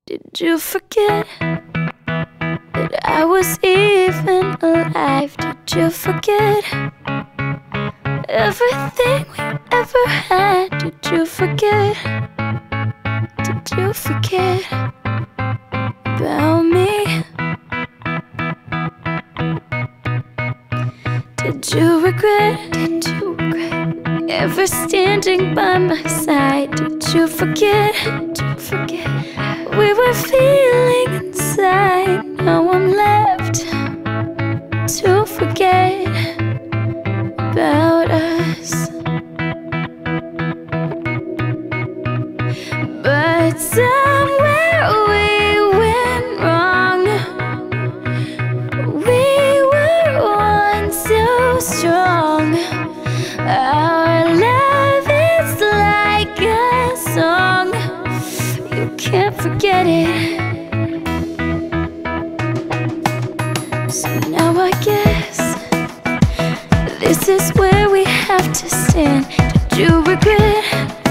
Did you forget that I was even alive? Did you forget everything we ever had? Did you forget? Did you forget about me? Did you regret? Did you regret ever standing by my side? Did you forget? Did you forget we were feeling inside? Now I'm left to forget about us. But somewhere we went wrong. We were once so strong. Our love is like a song. You can't forget it. So now I guess this is where we have to stand. Did you regret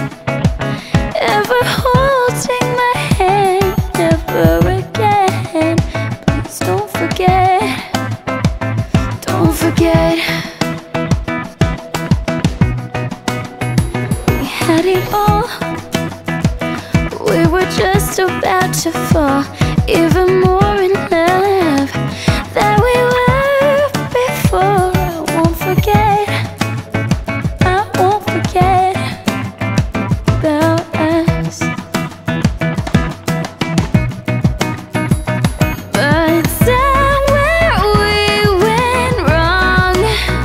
ever holding my hand? Never again. Please don't forget. Don't forget. We had it all. We were just about to fall even more in love than we were before. I won't forget. I won't forget about us. But somewhere we went wrong.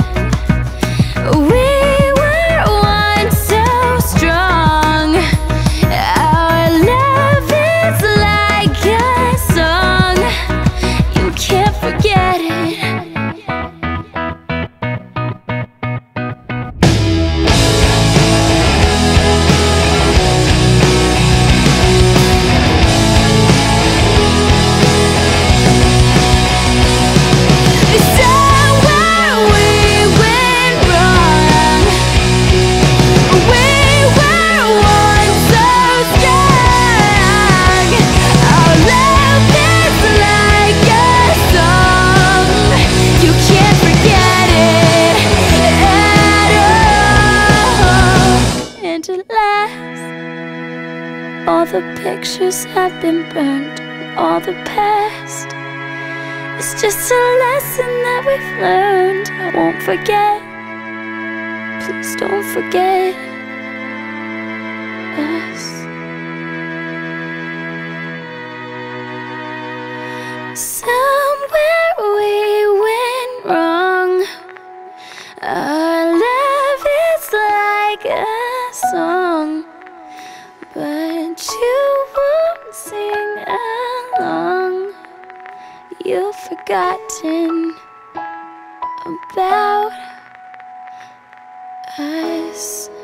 We were once so strong. Our love is like a song. You can't forget it. Somewhere we went wrong. We were once so strong. Our love is like a song. You can't forget it at all. And at last, all the pictures have been burned, all the past. It's just a lesson that we've learned. I won't forget. Please don't forget us. Somewhere we went wrong. Our love is like a song, but you won't sing along. You've forgotten about us.